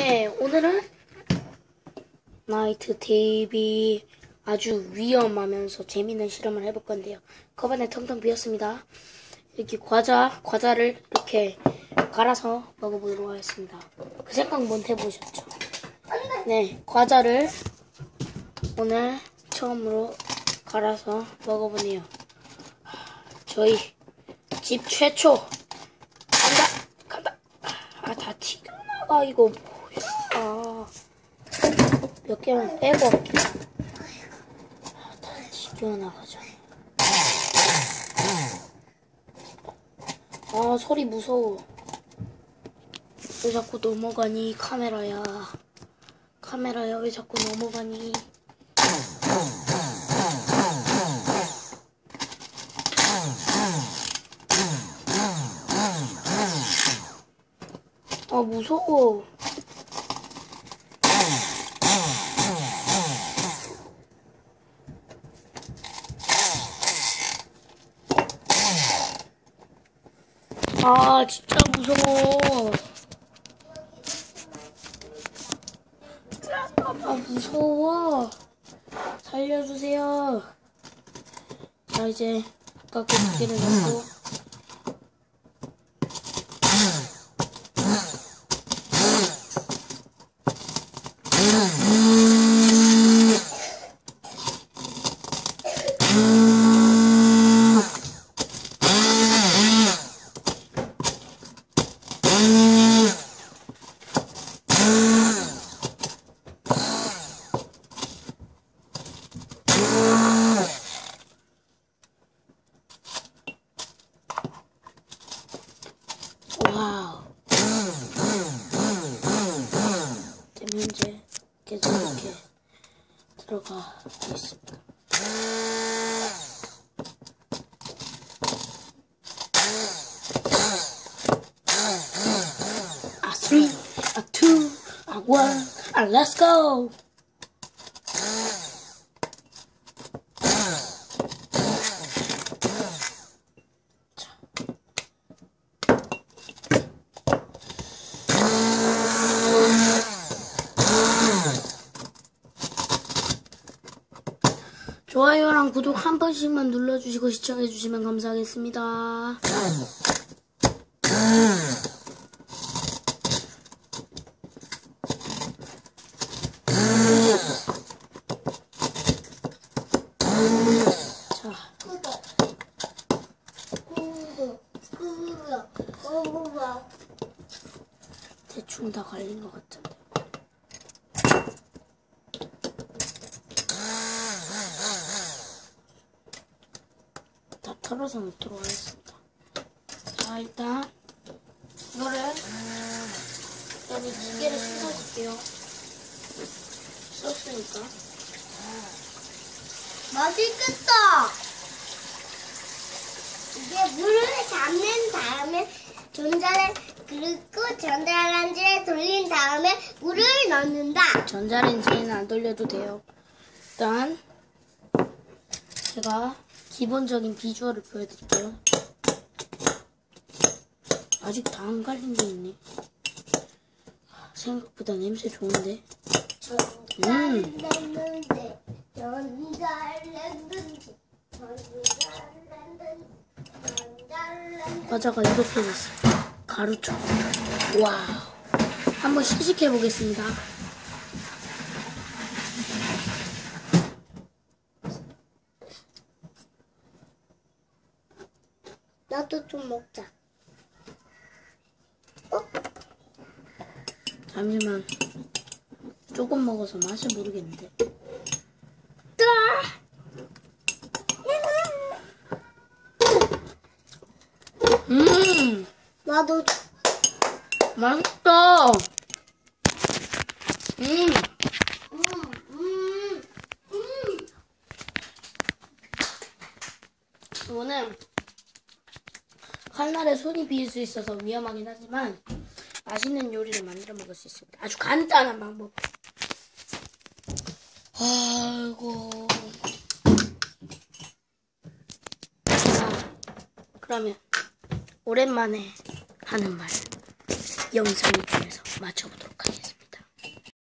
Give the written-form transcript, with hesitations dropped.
네, 오늘은 나이트 TV 아주 위험하면서 재밌는 실험을 해볼 건데요. 컵안에 텅텅 비었습니다. 이렇게 과자를 이렇게 갈아서 먹어보도록 하겠습니다. 그 생각 못 해보셨죠? 네, 과자를 오늘 처음으로 갈아서 먹어보네요. 저희 집 최초 간다. 아, 다 튀겨나가. 이거 뭐야. 몇 개만 빼고 다 튀겨나가죠. 아, 소리 무서워. 왜 자꾸 넘어가니? 카메라야 왜 자꾸 넘어가니? 아, 무서워. 아, 진짜 무서워. 아, 무서워. 살려주세요. 자, 이제 아까 그 두 개를 넣고 와우. 지금 현재 계속 이렇게 들어가 있습니다. 아, 3, 아, 2, 아, 1, 아, let's go. 좋아요랑 구독 한 번씩만 눌러주시고 시청해주시면 감사하겠습니다. 자, 대충 다 갈린 것 같은데. 다 털어서 넣도록 하겠습니다. 자, 일단 이거를 이 기계를 씻어줄게요. 썼으니까. 맛있겠다. 이게 물을 잡는 다음에 그리고 전자레인지에 돌린 다음에 물을 넣는다. 전자레인지는 안 돌려도 돼요. 일단 제가 기본적인 비주얼을 보여드릴게요. 아직 다 안 갈린 게 있네. 생각보다 냄새 좋은데. 과자가 이렇게 됐어요. 가루처럼. 와우. 한번 시식해 보겠습니다. 나도 좀 먹자. 잠시만. 조금 먹어서 맛을 모르겠는데. 나도 맛있다. 이거는 칼날에 손이 비일 수 있어서 위험하긴 하지만 맛있는 요리를 만들어 먹을 수 있습니다. 아주 간단한 방법. 아이고. 자, 그러면 오랜만에 하는 말 영상을 통해서 맞춰보도록 하겠습니다.